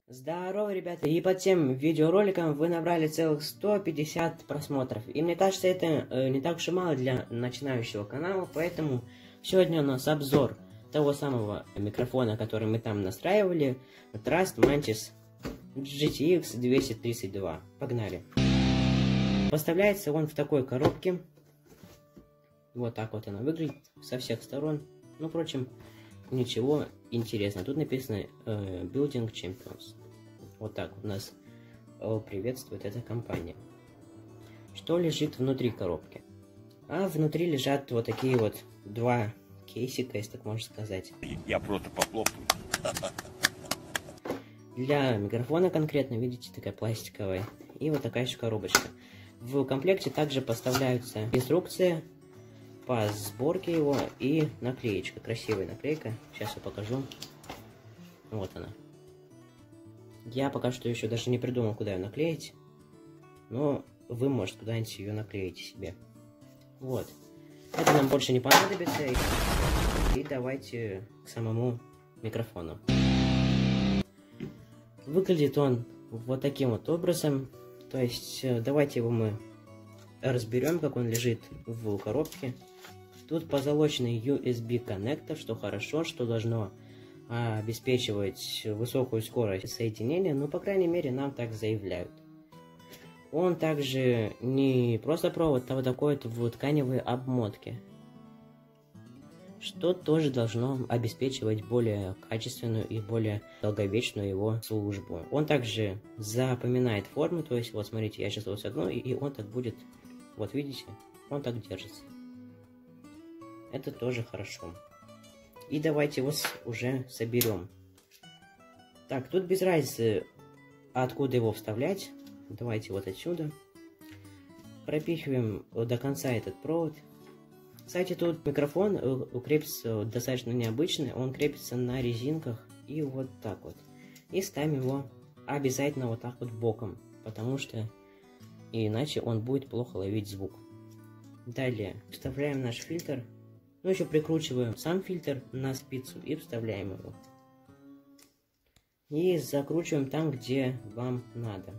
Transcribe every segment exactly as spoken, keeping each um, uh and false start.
Здорово, ребята, и под тем видеороликом вы набрали целых сто пятьдесят просмотров. И мне кажется, это э, не так уж и мало для начинающего канала, поэтому сегодня у нас обзор того самого микрофона, который мы там настраивали, Trust Mantis джи ти экс двести тридцать два. Погнали. Поставляется он в такой коробке. Вот так вот она выглядит со всех сторон. Ну, впрочем, ничего интересного. Тут написано э, Building Champions. Вот так у нас э, приветствует эта компания. Что лежит внутри коробки? А внутри лежат вот такие вот два кейсика, если так можно сказать. Я просто похлопаю. Для микрофона конкретно, видите, такая пластиковая. И вот такая еще коробочка. В комплекте также поставляются инструкции по сборке его и наклеечка. Красивая наклейка. Сейчас я покажу. Вот она. Я пока что еще даже не придумал, куда ее наклеить. Но вы, может, куда-нибудь ее наклеите себе. Вот. Это нам больше не понадобится. И давайте к самому микрофону. Выглядит он вот таким вот образом. То есть, давайте его мы разберем, как он лежит в коробке. Тут позолоченный ю эс би коннектор, что хорошо, что должно а, обеспечивать высокую скорость соединения, но, по крайней мере, нам так заявляют. Он также не просто провод, а вот такой вот в тканевой обмотке, что тоже должно обеспечивать более качественную и более долговечную его службу. Он также запоминает форму, то есть, вот смотрите, я сейчас его согну, и, и он так будет, вот видите, он так держится. Это тоже хорошо. И давайте его уже соберем. Так, тут без разницы, откуда его вставлять. Давайте вот отсюда. Пропихиваем до конца этот провод. Кстати, тут микрофон крепится достаточно необычный. Он крепится на резинках и вот так вот. И ставим его обязательно вот так вот боком, потому что иначе он будет плохо ловить звук. Далее вставляем наш фильтр. Ну, еще прикручиваем сам фильтр на спицу и вставляем его. И закручиваем там, где вам надо.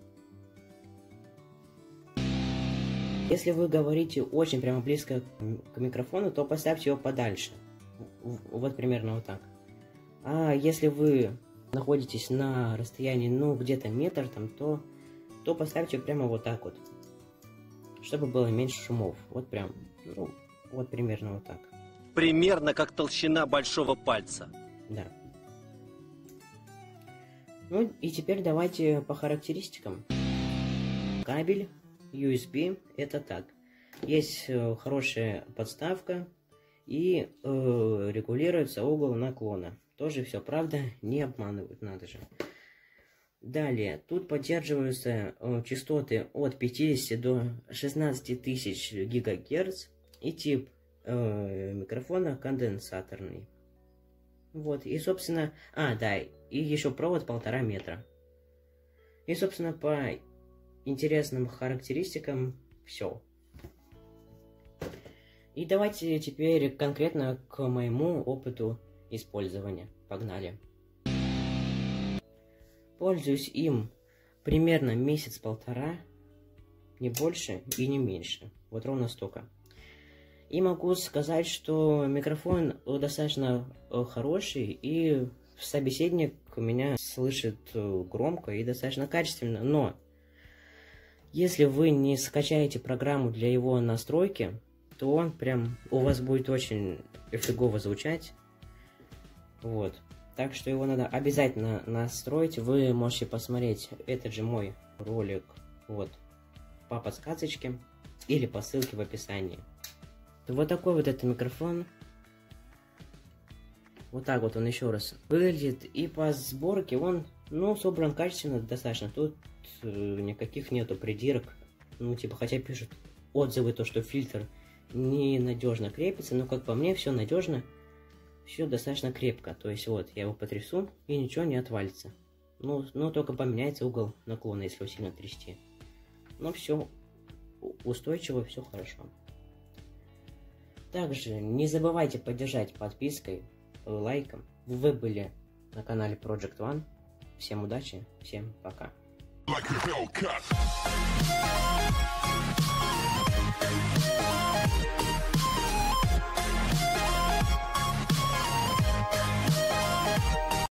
Если вы говорите очень прямо близко к микрофону, то поставьте его подальше. Вот примерно вот так. А если вы находитесь на расстоянии, ну, где-то метр, там, то, то поставьте прямо вот так вот. Чтобы было меньше шумов. Вот прям, ну, вот примерно вот так. Примерно как толщина большого пальца. Да. Ну и теперь давайте по характеристикам. Кабель ю эс би это так. Есть э, хорошая подставка и э, регулируется угол наклона. Тоже все правда, не обманывают, надо же. Далее, тут поддерживаются э, частоты от пятидесяти до шестнадцати тысяч гигагерц и тип э, микрофона конденсаторный. Вот, и собственно, а, да, и еще провод полтора метра. И собственно, по интересным характеристикам все. И давайте теперь конкретно к моему опыту использования. Погнали. Пользуюсь им примерно месяц-полтора, не больше и не меньше. Вот ровно столько. И могу сказать, что микрофон достаточно хороший, и собеседник меня слышит громко и достаточно качественно. Но если вы не скачаете программу для его настройки, то он прям у вас будет очень фигово звучать. Вот. Так что его надо обязательно настроить. Вы можете посмотреть этот же мой ролик вот по подсказочке или по ссылке в описании. Вот такой вот это микрофон. Вот так вот он еще раз выглядит. И по сборке он, ну, собран качественно достаточно. Тут э, никаких нету придирок. Ну, типа, хотя пишут отзывы, то, что фильтр ненадежно крепится. Но, как по мне, все надежно. Все достаточно крепко. То есть, вот, я его потрясу, и ничего не отвалится. Ну, ну только поменяется угол наклона, если его сильно трясти. Но все устойчиво, все хорошо. Также не забывайте поддержать подпиской, лайком. Вы были на канале Project One. Всем удачи, всем пока. Like a Hellcat.